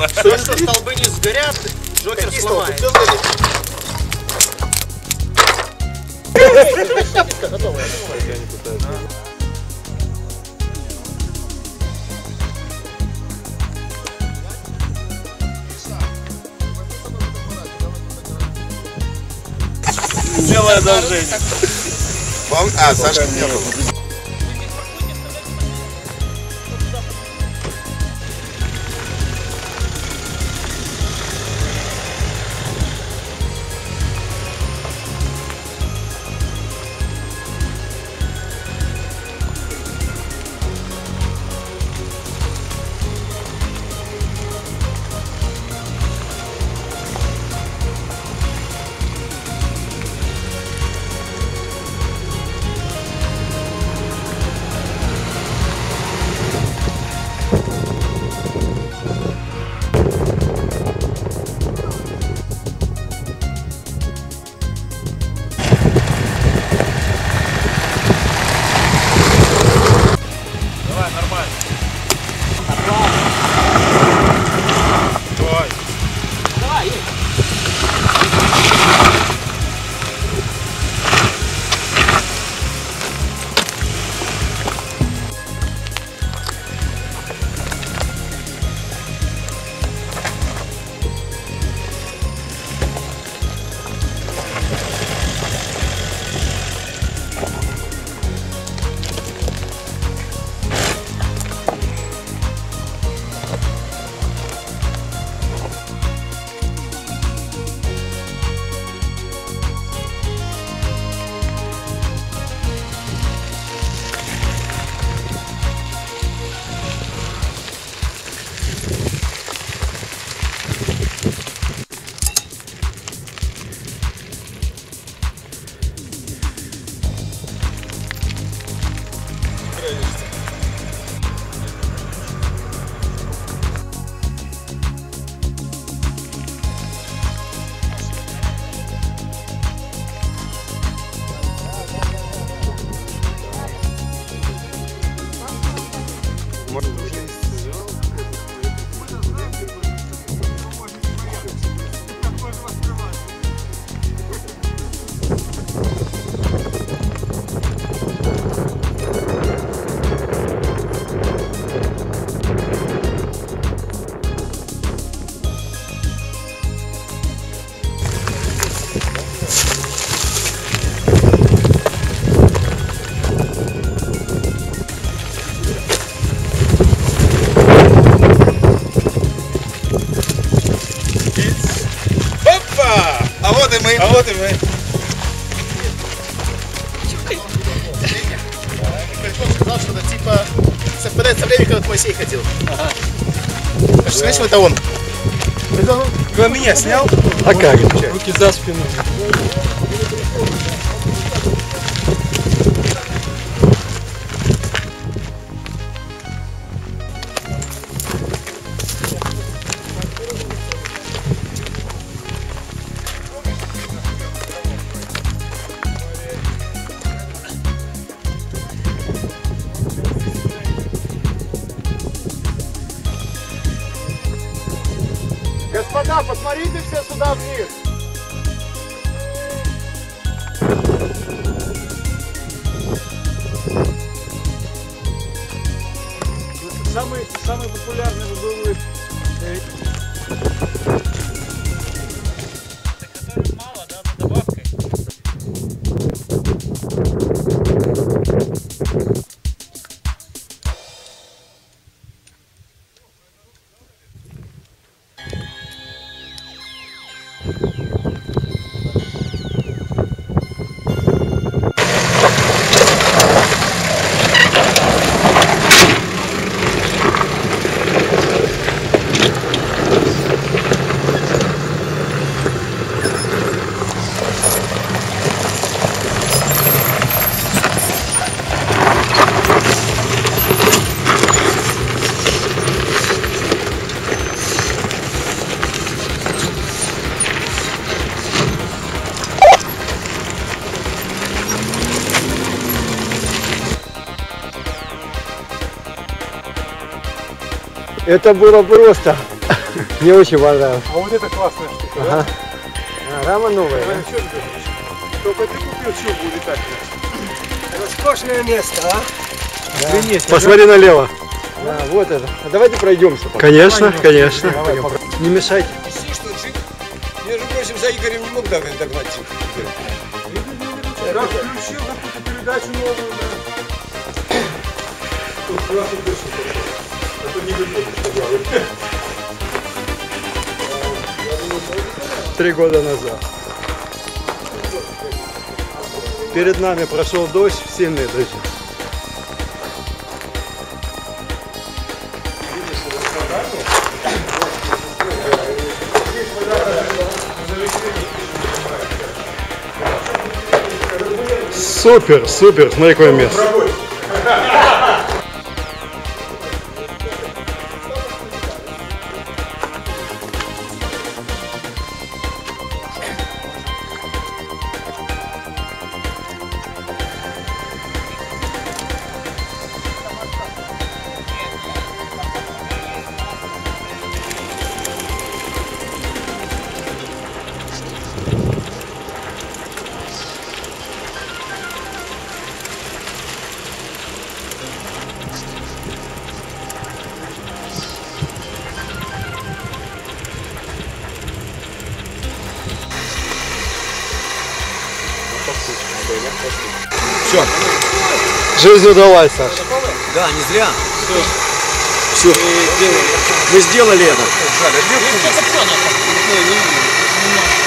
типа. Что столбы не сгорят, Джокер сломает. Целое одолжение. А, Сашка не был. А вот и мы. Кальков сказал, что это типа совпадает со временем, когда Моисей ходил. Ага. Знаешь, это он. Кто меня снял? А как? Руки за спину. Господа, посмотрите все сюда вниз. Самый популярный выдувает. Мало, да, с добавкой. Это было просто Мне очень понравилось. А вот это классная штука, да? Ага. А, рама новая. Ваня, что ты говоришь? Только ты купил чубу летательную. Роскошное место, а? Посмотри налево. Да, вот это. А давайте пройдемся. пока. Конечно, конечно. Давай, пока. Не мешайте. Между прочим, за Игорем не мог догнать джип. Да, включил какую-то передачу новую, да. Тут сразу дышит. А то не выходит, что делать. 3 года назад. Перед нами прошел дождь, сильный дождь. Супер, супер, смотри, какое место. Жизнь удалась, Саша. Да, не зря. Все. Мы сделали это.